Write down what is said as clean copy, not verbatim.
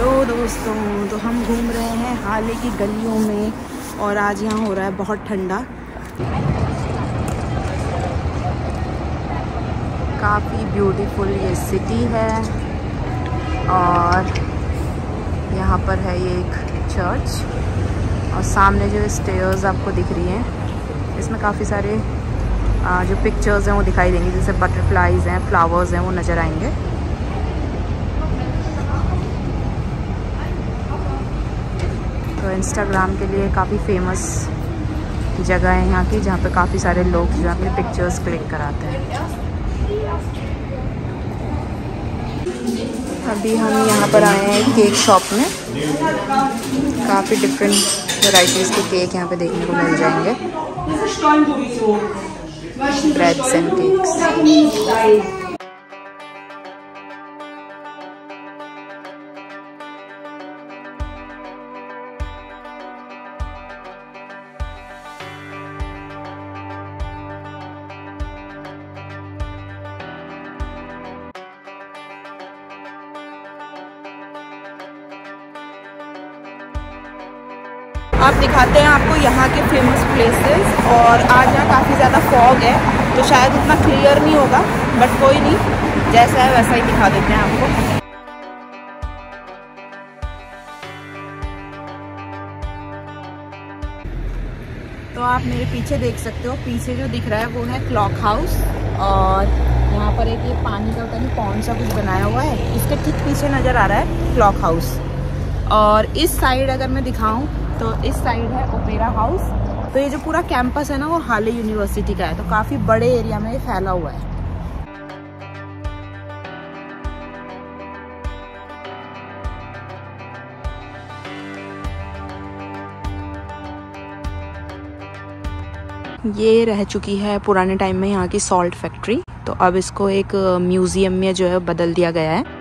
Hello दोस्तों, तो हम घूम रहे हैं हाले की गलियों में और आज यहाँ हो रहा है बहुत ठंडा। काफ़ी ब्यूटीफुल ये सिटी है और यहाँ पर है ये एक चर्च और सामने जो स्टेयर्स आपको दिख रही हैं इसमें काफ़ी सारे जो पिक्चर्स हैं वो दिखाई देंगी, जैसे बटरफ्लाइज हैं, फ्लावर्स हैं, वो नज़र आएंगे। तो इंस्टाग्राम के लिए काफ़ी फेमस जगह है यहाँ की, जहाँ पे काफ़ी सारे लोग जो अपने पिक्चर्स क्लिक कराते हैं। अभी हम यहाँ पर आए हैं केक शॉप में। काफ़ी डिफरेंट वैराइटीज़ के केक यहाँ पे देखने को मिल जाएंगे, ब्रेड्स एंड केक्स। आप दिखाते हैं आपको यहाँ के फेमस प्लेसेस। और आज यहाँ काफ़ी ज़्यादा फॉग है तो शायद उतना क्लियर नहीं होगा, बट कोई नहीं, जैसा है वैसा ही दिखा देते हैं आपको। तो आप मेरे पीछे देख सकते हो, पीछे जो दिख रहा है वो है क्लॉक हाउस और यहाँ पर एक ये पानी का पता नहीं कौन सा कुछ बनाया हुआ है, इसके ठीक पीछे नज़र आ रहा है क्लॉक हाउस। और इस साइड अगर मैं दिखाऊं तो इस साइड है ओपेरा हाउस। तो ये जो पूरा कैंपस है ना वो हाले यूनिवर्सिटी का है, तो काफ़ी बड़े एरिया में ये फैला हुआ है। ये रह चुकी है पुराने टाइम में यहाँ की सॉल्ट फैक्ट्री, तो अब इसको एक म्यूजियम में जो है बदल दिया गया है।